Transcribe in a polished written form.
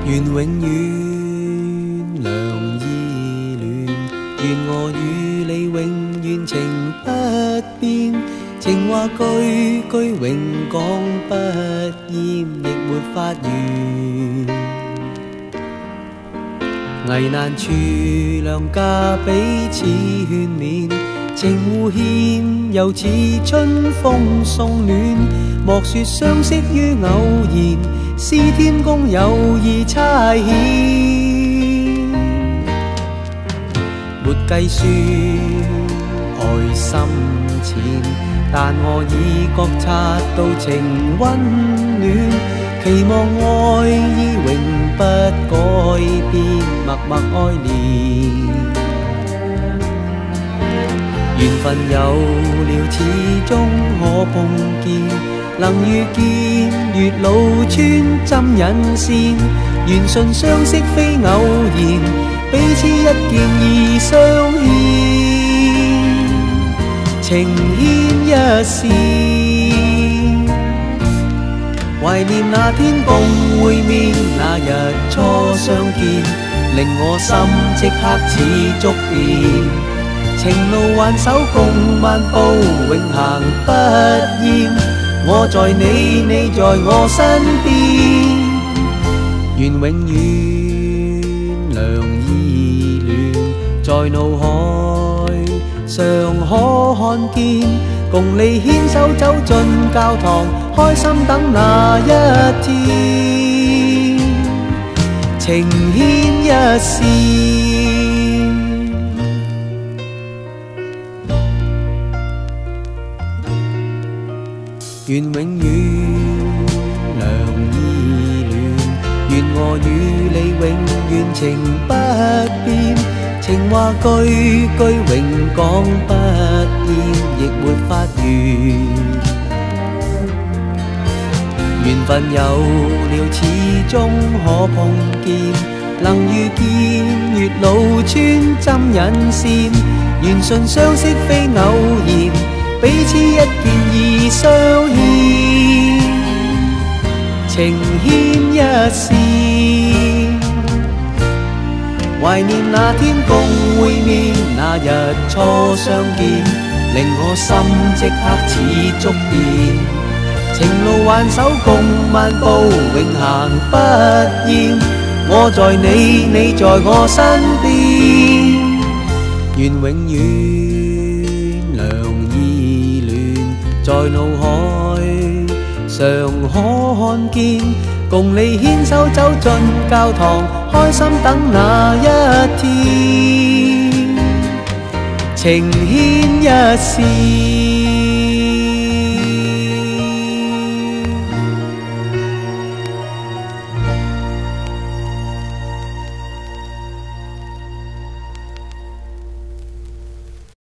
願永遠良意戀，願我與你永遠情不變，情話句句永講不厭，亦沒法完。危難處兩家彼此勸勉，情互獻又似春風送暖。莫說相識於偶然，是天公有意差遣。沒計算愛心淺，但我已覺察到情溫暖。期望愛意永不改變，默默愛戀。緣分有了，始終可碰見。能遇見，月老穿針引線。緣順相識非偶然，彼此一見已相牽。情牽一線，懷念那天共會面，那日初相見，令我心即刻似觸電。情路挽手共漫步，永行不厭。我在你，你在我身邊，願永遠良意戀，在腦海常可看見。共你牽手走進教堂，開心等那一天，情牽一線。願永遠良意戀，願我與你永遠情不變。情話句句永講不厭，亦沒法完。緣分有了，始終可碰見。能遇見，月老穿針引線。緣順相識非偶然，彼此一見已相牽。情牽一線，懷念那天共會面，那日初相見，令我心即刻似觸電。情路挽手共漫步，永行不厭。我在你，你在我身邊，願永遠良意戀，在腦海常可看見。共你牽手走進教堂，開心等那一天，情牽一線。